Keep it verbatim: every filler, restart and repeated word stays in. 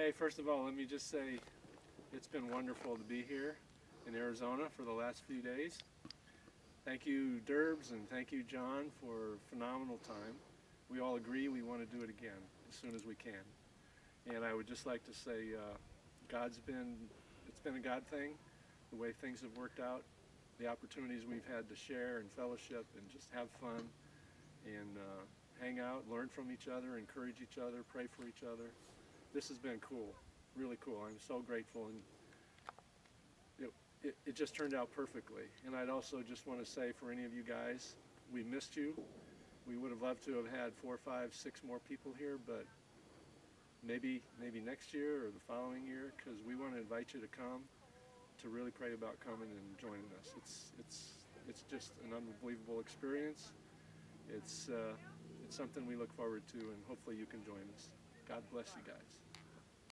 Hey, first of all, let me just say it's been wonderful to be here in Arizona for the last few days. Thank you, Derbs, and thank you, John, for a phenomenal time. We all agree we want to do it again as soon as we can. And I would just like to say uh, God's been, it's been a God thing, the way things have worked out, the opportunities we've had to share and fellowship and just have fun and uh, hang out, learn from each other, encourage each other, pray for each other. This has been cool, really cool. I'm so grateful, and it, it, it just turned out perfectly. And I'd also just want to say for any of you guys, we missed you. We would have loved to have had four, five, six more people here, but maybe maybe next year or the following year, because we want to invite you to come, to really pray about coming and joining us. It's it's it's just an unbelievable experience. It's uh, it's something we look forward to, and hopefully you can join us. God bless you guys.